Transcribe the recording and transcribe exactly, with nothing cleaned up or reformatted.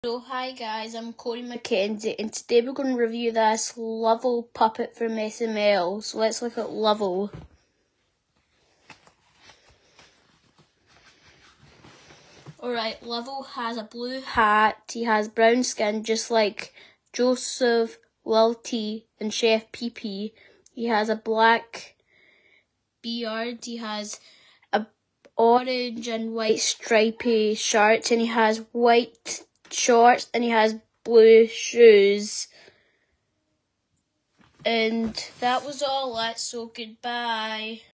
So hi guys, I'm Corey Mackenzie and today we're going to review this Lovel puppet from S M L. So let's look at Lovel. Alright, Lovel has a blue hat, he has brown skin just like Joseph, Lil T and Chef Pee Pee. He has a black beard, he has a orange and white stripy shirt and he has white shorts and he has blue shoes. And that was all it, so goodbye.